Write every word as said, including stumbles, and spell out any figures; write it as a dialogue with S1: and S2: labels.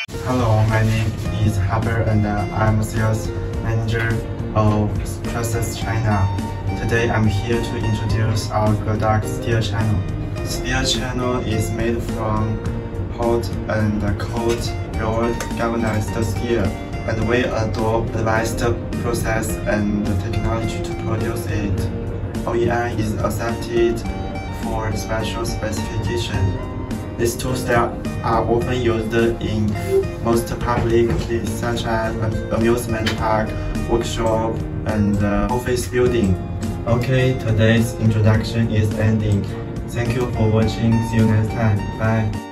S1: Hello, my name is Haber and uh, I'm a sales manager of TRUSUS China. Today I'm here to introduce our product steel channel. Steel channel is made from hot and cold rolled galvanized steel, and we adopt advanced process and technology to produce it. O E M is accepted for special specification. These tools are often used in most public places such as amusement park, workshop, and uh, office building. Okay, today's introduction is ending. Thank you for watching. See you next time. Bye.